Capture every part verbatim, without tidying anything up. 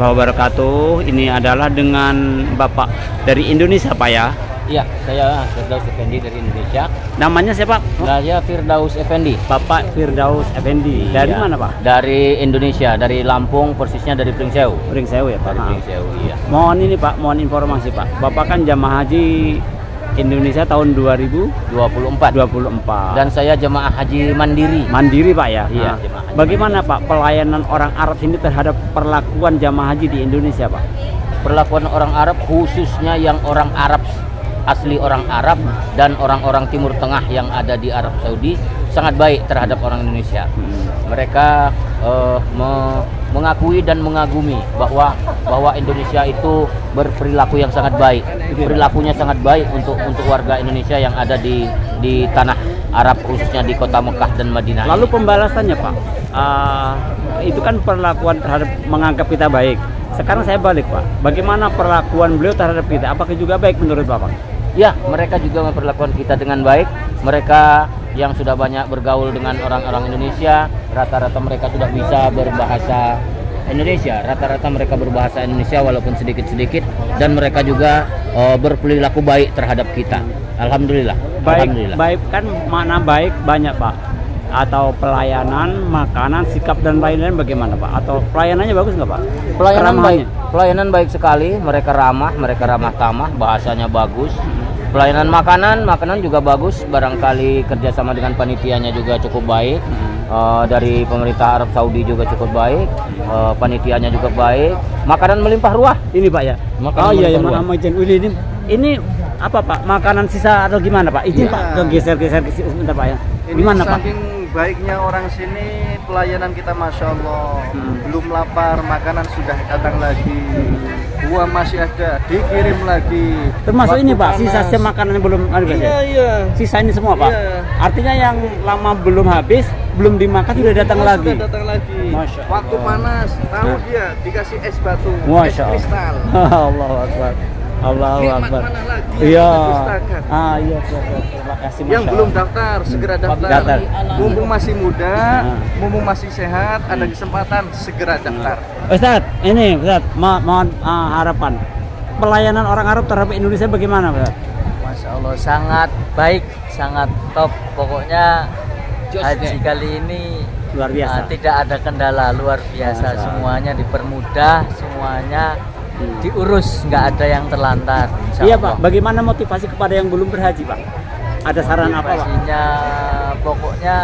wabarakatuh. Ini adalah dengan Bapak dari Indonesia, Pak ya? Iya, saya Firdaus Effendi dari Indonesia. Namanya siapa? Saya Firdaus Effendi. Bapak Firdaus Effendi. Dari Iya. mana, Pak? Dari Indonesia, dari Lampung, persisnya dari Pringsewu. Pringsewu ya, Pak. Dari Pringsewu, iya. Mohon ini, Pak, mohon informasi, Pak. Bapak kan jamaah haji Indonesia tahun dua ribu dua puluh empat. dua puluh empat. Dan saya jemaah haji mandiri. Mandiri, Pak ya? Iya, Nah, jemaah haji bagaimana, Pak, pelayanan orang Arab ini terhadap perlakuan jamaah haji di Indonesia, Pak? Perlakuan orang Arab, khususnya yang orang Arab asli orang Arab dan orang-orang Timur Tengah yang ada di Arab Saudi sangat baik terhadap orang Indonesia. Mereka uh, me mengakui dan mengagumi bahwa bahwa Indonesia itu berperilaku yang sangat baik, perilakunya sangat baik untuk untuk warga Indonesia yang ada di di tanah Arab, khususnya di kota Mekah dan Madinah. Lalu pembalasannya, Pak, uh, itu kan perlakuan terhadap menganggap kita baik. Sekarang saya balik, Pak. Bagaimana perlakuan beliau terhadap kita? Apakah juga baik menurut Bapak? Ya, mereka juga memperlakukan kita dengan baik. Mereka yang sudah banyak bergaul dengan orang-orang Indonesia, rata-rata mereka sudah bisa berbahasa Indonesia. Rata-rata mereka berbahasa Indonesia walaupun sedikit-sedikit, dan mereka juga uh, berperilaku baik terhadap kita. Alhamdulillah. Baik, Alhamdulillah. baik kan makna baik banyak, Pak. Atau pelayanan, makanan, sikap dan lain-lain bagaimana, Pak? Atau pelayanannya bagus nggak, Pak? Pelayanan baik, pelayanan baik sekali. Mereka ramah, mereka ramah tamah, bahasanya bagus. Pelayanan makanan, makanan juga bagus. Barangkali kerjasama dengan panitianya juga cukup baik. Uh, dari pemerintah Arab Saudi juga cukup baik. Uh, panitianya juga baik. Makanan melimpah ruah. Ini, Pak ya. Makanan oh iya, ya, melimpah maaf izin. Ini, ini apa, Pak? Makanan sisa atau gimana, Pak? Izin, Ya. Pak, ke geser-geser sebentar, Pak ya. Ini Gimana, Pak? saking baiknya orang sini, pelayanan kita Masya Allah. Hmm. Belum lapar, makanan sudah datang lagi. Buah masih ada, dikirim lagi. Termasuk Waktu ini, Pak, panas. sisa makanan yang belum ada, Pak, Iya, ya? iya. Sisa ini semua, Pak. Iya. Artinya yang lama belum habis, belum dimakan sudah datang Oh, lagi. Sudah datang lagi. Masya Waktu Allah. panas, tahu Nah. dia dikasih es batu, Masya es Allah. kristal. Allahu Akbar. Allahu Nikmat Akbar. mana lagi yang Iya. kita dustakan? Ah, iya, iya, iya. Terima kasih, Yang Masya belum Allah. daftar, segera daftar. Daftar. Mumpung masih muda, Nah. mumpung masih sehat, ada kesempatan, segera daftar. Ustadz, ini Ustadz, mo mohon ah, harapan. Pelayanan orang Arab terhadap Indonesia bagaimana, Ustadz? Masya Allah, sangat baik, sangat top. Pokoknya haji kali ini Luar biasa. uh, tidak ada kendala, luar biasa. Masya. Semuanya dipermudah, semuanya Hmm. diurus, nggak ada yang terlantar. Insya Iya, Allah. Pak. Bagaimana motivasi kepada yang belum berhaji, Pak? Ada saran apa, Pak? Motivasinya, pokoknya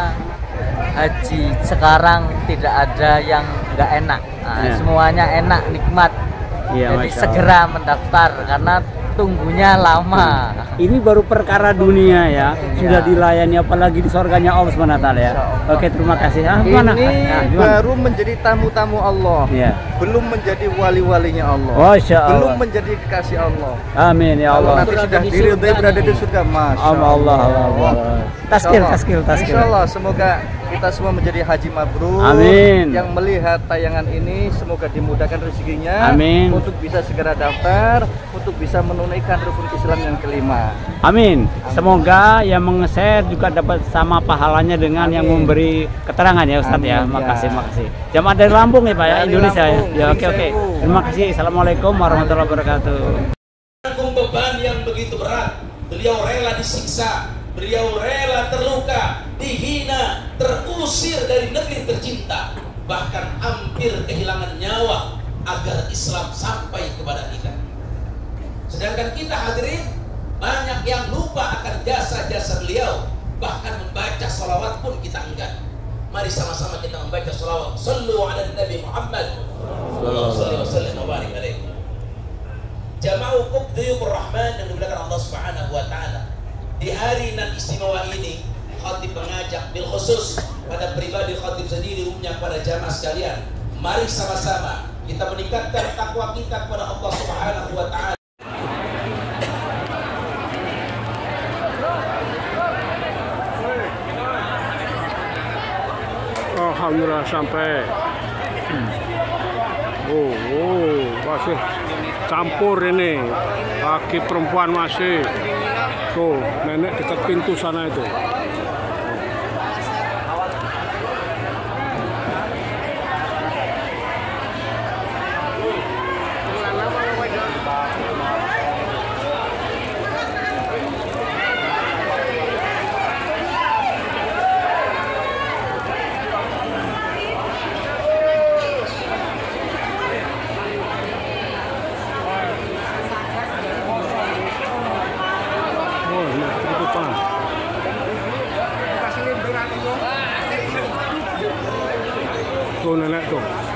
haji sekarang tidak ada yang nggak enak. Nah, Ya. Semuanya enak, nikmat. Iya, Jadi Masya segera mendaftar karena tunggunya lama. Ini baru perkara dunia ya, Iya. sudah dilayani apalagi di surganya Allah subhanahu wa taala ya. Insya Allah. Oke, terima kasih. Ah, gimana? Ini Nah, gimana? baru menjadi tamu-tamu Allah, Iya. belum menjadi wali-walinya Allah, Masya Allah. belum menjadi kekasih Allah. Amin ya Kalau Allah. nanti sudah diridhai berada di surga, Masya Allah Allah Allah. Allah. Taskil, Insya Allah. taskil, taskil. Insya Allah, semoga kita semua menjadi haji mabrur. Amin. Yang melihat tayangan ini semoga dimudahkan rezekinya. Amin. Untuk bisa segera daftar, untuk bisa menunaikan rukun Islam yang kelima. Amin. Semoga yang menge-share juga dapat sama pahalanya dengan yang Amin. memberi keterangan ya Ustadz ya. Amin, Makasih, ya. makasih. Jamaah dari Lampung ya Pak ya, Dari Indonesia ya. Lampung, Ya oke oke. Pringsewu. Terima kasih. Assalamualaikum warahmatullahi wabarakatuh. Menanggung beban yang begitu berat. Beliau rela disiksa, beliau rela terluka, dihina, terusir dari negeri tercinta, bahkan hampir kehilangan nyawa agar Islam sampai kepada kita. Sedangkan kita hadirin banyak yang lupa akan jasa-jasa beliau, bahkan membaca salawat pun kita enggan. Mari sama-sama kita membaca salawat. Sallu ala Nabi Muhammad sallallahu alaihi wasallam wa barik alaihi. Jamaah hukum Duyufur Rahman yang dimuliakan Allah Subhanahu wa taala. Di hari nan istimewa ini, khatib mengajak bil khusus pada pribadi khatib sendiri, umumnya pada jamaah sekalian. Mari sama-sama kita meningkatkan takwa kita kepada Allah Subhanahu wa taala. Alhamdulillah sampai. Hmm. Oh, oh, masih campur ini. Laki perempuan masih. Tuh, nenek dekat pintu sana itu. Tuh nenek tuh.